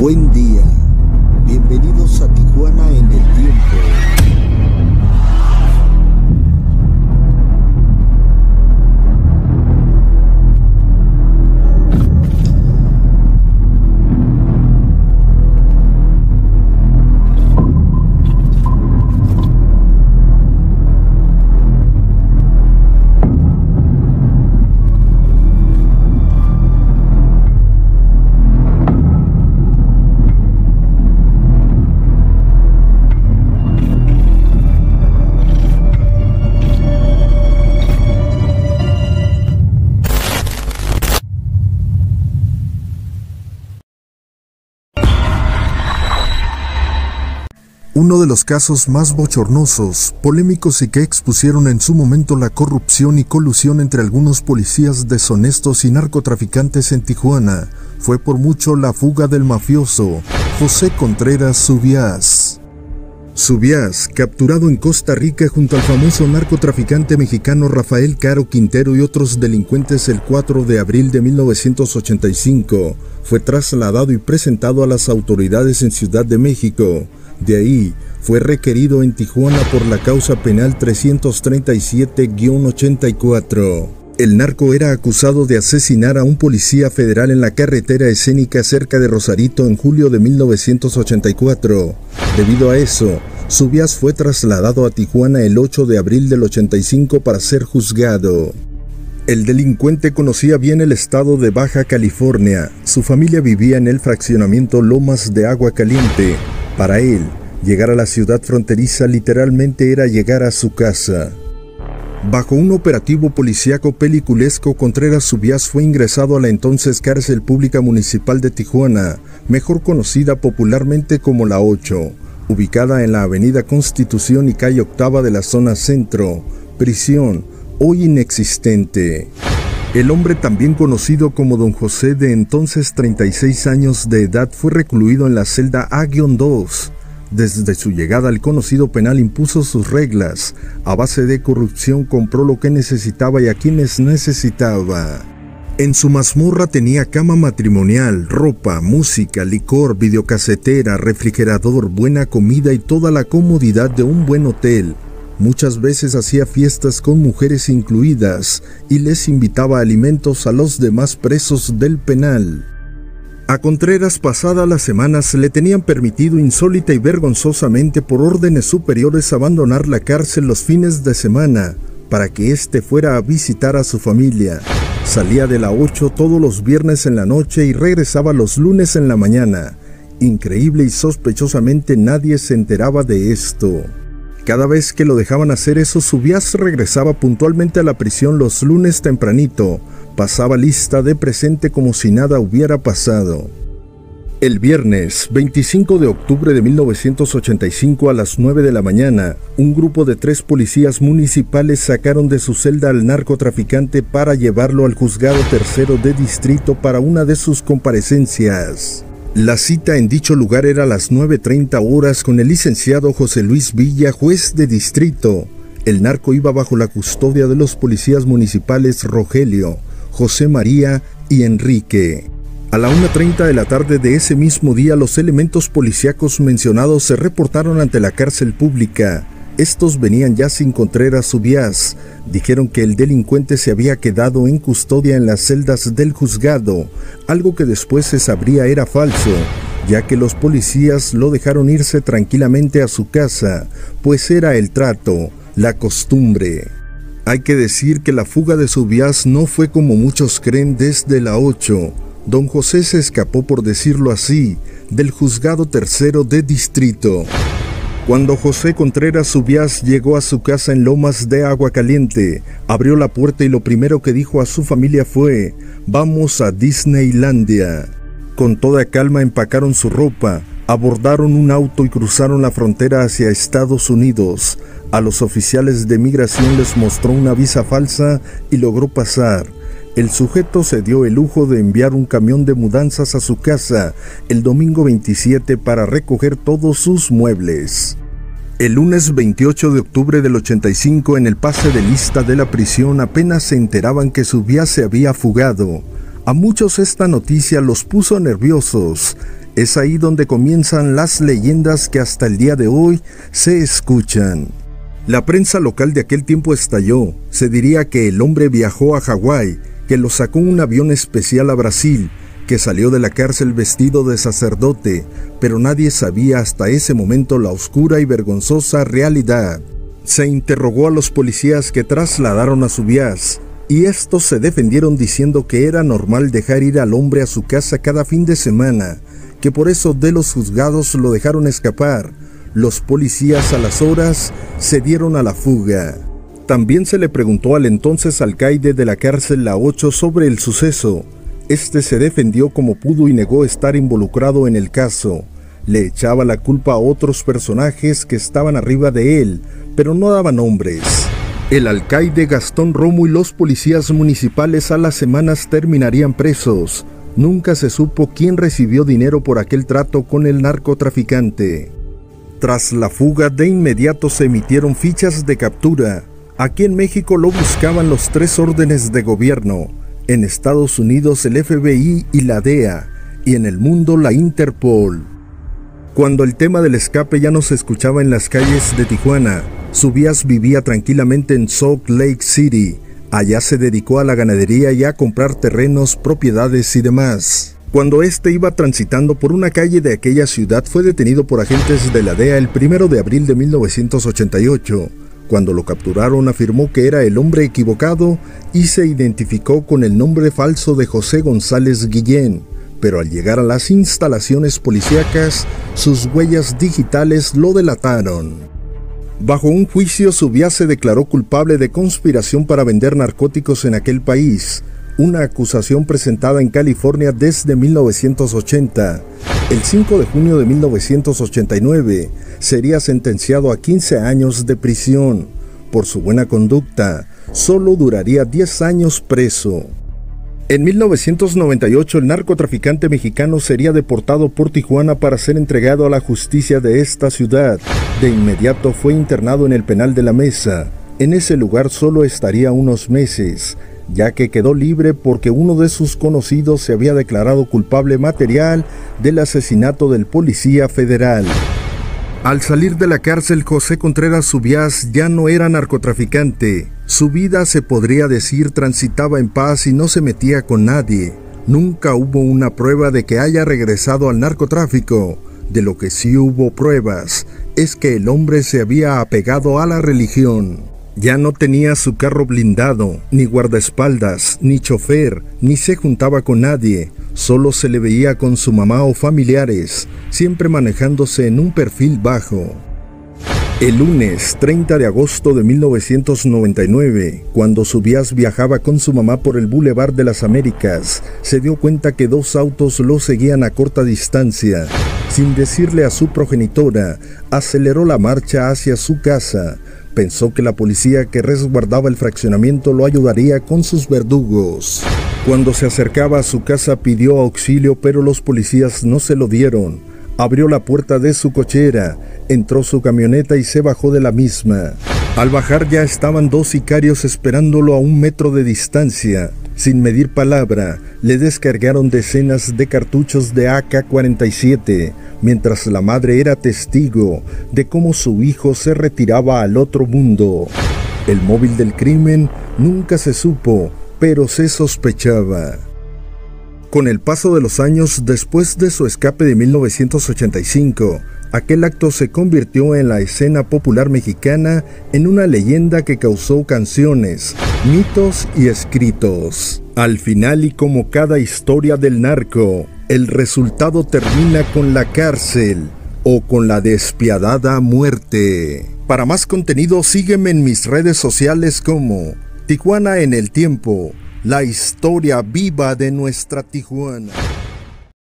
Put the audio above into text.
Buen día, bienvenidos a Tijuana en el tiempo. Uno de los casos más bochornosos, polémicos y que expusieron en su momento la corrupción y colusión entre algunos policías deshonestos y narcotraficantes en Tijuana, fue por mucho la fuga del mafioso José Contreras Zubiás. Zubiás, capturado en Costa Rica junto al famoso narcotraficante mexicano Rafael Caro Quintero y otros delincuentes el 4 de abril de 1985, fue trasladado y presentado a las autoridades en Ciudad de México. De ahí, fue requerido en Tijuana por la causa penal 337-84. El narco era acusado de asesinar a un policía federal en la carretera escénica cerca de Rosarito en julio de 1984. Debido a eso, Zubiás fue trasladado a Tijuana el 8 de abril del 85 para ser juzgado. El delincuente conocía bien el estado de Baja California. Su familia vivía en el fraccionamiento Lomas de Agua Caliente. Para él, llegar a la ciudad fronteriza literalmente era llegar a su casa. Bajo un operativo policíaco peliculesco, Contreras Zubiás fue ingresado a la entonces Cárcel Pública Municipal de Tijuana, mejor conocida popularmente como La 8, ubicada en la Avenida Constitución y calle Octava de la zona centro, prisión hoy inexistente. El hombre, también conocido como Don José, de entonces 36 años de edad, fue recluido en la celda A-2. Desde su llegada al conocido penal impuso sus reglas. A base de corrupción compró lo que necesitaba y a quienes necesitaba. En su mazmorra tenía cama matrimonial, ropa, música, licor, videocasetera, refrigerador, buena comida y toda la comodidad de un buen hotel. Muchas veces hacía fiestas con mujeres incluidas y les invitaba alimentos a los demás presos del penal. A Contreras, pasadas las semanas, le tenían permitido insólita y vergonzosamente por órdenes superiores abandonar la cárcel los fines de semana para que éste fuera a visitar a su familia. Salía de la 8 todos los viernes en la noche y regresaba los lunes en la mañana. Increíble y sospechosamente nadie se enteraba de esto. Cada vez que lo dejaban hacer eso, Zubiás regresaba puntualmente a la prisión los lunes tempranito. Pasaba lista de presente como si nada hubiera pasado. El viernes 25 de octubre de 1985 a las 9 de la mañana, un grupo de 3 policías municipales sacaron de su celda al narcotraficante para llevarlo al juzgado tercero de distrito para una de sus comparecencias. La cita en dicho lugar era a las 9:30 horas con el licenciado José Luis Villa, juez de distrito. El narco iba bajo la custodia de los policías municipales Rogelio, José María y Enrique. A la 1:30 de la tarde de ese mismo día, los elementos policíacos mencionados se reportaron ante la cárcel pública. Estos venían ya sin Contreras Zubiás. Dijeron que el delincuente se había quedado en custodia en las celdas del juzgado, algo que después se sabría era falso, ya que los policías lo dejaron irse tranquilamente a su casa, pues era el trato, la costumbre. Hay que decir que la fuga de Zubiás no fue como muchos creen desde la 8. Don José se escapó, por decirlo así, del juzgado tercero de distrito. Cuando José Contreras Zubiás llegó a su casa en Lomas de Agua Caliente, abrió la puerta y lo primero que dijo a su familia fue: «Vamos a Disneylandia». Con toda calma empacaron su ropa, abordaron un auto y cruzaron la frontera hacia Estados Unidos. A los oficiales de migración les mostró una visa falsa y logró pasar. El sujeto se dio el lujo de enviar un camión de mudanzas a su casa el domingo 27 para recoger todos sus muebles. El lunes 28 de octubre del 85, en el pase de lista de la prisión, apenas se enteraban que Zubiás se había fugado. A muchos esta noticia los puso nerviosos. Es ahí donde comienzan las leyendas que hasta el día de hoy se escuchan. La prensa local de aquel tiempo estalló. Se diría que el hombre viajó a Hawái, que lo sacó un avión especial a Brasil, que salió de la cárcel vestido de sacerdote, pero nadie sabía hasta ese momento la oscura y vergonzosa realidad. Se interrogó a los policías que trasladaron a Zubiás, y estos se defendieron diciendo que era normal dejar ir al hombre a su casa cada fin de semana, que por eso de los juzgados lo dejaron escapar. Los policías a las horas se dieron a la fuga. También se le preguntó al entonces alcaide de la cárcel La 8 sobre el suceso. Este se defendió como pudo y negó estar involucrado en el caso. Le echaba la culpa a otros personajes que estaban arriba de él, pero no daba nombres. El alcaide Gastón Romo y los policías municipales a las semanas terminarían presos. Nunca se supo quién recibió dinero por aquel trato con el narcotraficante. Tras la fuga, de inmediato se emitieron fichas de captura. Aquí en México lo buscaban los 3 órdenes de gobierno. En Estados Unidos el FBI y la DEA, y en el mundo la Interpol. Cuando el tema del escape ya no se escuchaba en las calles de Tijuana, Zubiás vivía tranquilamente en Salt Lake City. Allá se dedicó a la ganadería y a comprar terrenos, propiedades y demás. Cuando este iba transitando por una calle de aquella ciudad, fue detenido por agentes de la DEA el 1 de abril de 1988. Cuando lo capturaron, afirmó que era el hombre equivocado y se identificó con el nombre falso de José González Guillén. Pero al llegar a las instalaciones policíacas, sus huellas digitales lo delataron. Bajo un juicio, Zubiás se declaró culpable de conspiración para vender narcóticos en aquel país, una acusación presentada en California desde 1980. El 5 de junio de 1989 sería sentenciado a 15 años de prisión. Por su buena conducta, solo duraría 10 años preso. En 1998, el narcotraficante mexicano sería deportado por Tijuana para ser entregado a la justicia de esta ciudad. De inmediato fue internado en el penal de La Mesa. En ese lugar solo estaría unos meses, ya que quedó libre porque uno de sus conocidos se había declarado culpable material del asesinato del policía federal. Al salir de la cárcel, José Contreras Zubiás ya no era narcotraficante. Su vida, se podría decir, transitaba en paz y no se metía con nadie. Nunca hubo una prueba de que haya regresado al narcotráfico. De lo que sí hubo pruebas es que el hombre se había apegado a la religión. Ya no tenía su carro blindado, ni guardaespaldas, ni chofer, ni se juntaba con nadie. Solo se le veía con su mamá o familiares, siempre manejándose en un perfil bajo. El lunes 30 de agosto de 1999, cuando Zubiás viajaba con su mamá por el Boulevard de las Américas, se dio cuenta que 2 autos lo seguían a corta distancia. Sin decirle a su progenitora, aceleró la marcha hacia su casa. Pensó que la policía que resguardaba el fraccionamiento lo ayudaría con sus verdugos. Cuando se acercaba a su casa pidió auxilio, pero los policías no se lo dieron. Abrió la puerta de su cochera, entró su camioneta y se bajó de la misma. Al bajar ya estaban 2 sicarios esperándolo a 1 metro de distancia. Sin medir palabra, le descargaron decenas de cartuchos de AK-47, mientras la madre era testigo de cómo su hijo se retiraba al otro mundo. El móvil del crimen nunca se supo, pero se sospechaba. Con el paso de los años, después de su escape de 1985, aquel acto se convirtió en la escena popular mexicana en una leyenda que causó canciones, mitos y escritos. Al final, y como cada historia del narco, el resultado termina con la cárcel o con la despiadada muerte. Para más contenido, sígueme en mis redes sociales como Tijuana en el Tiempo, la historia viva de nuestra Tijuana.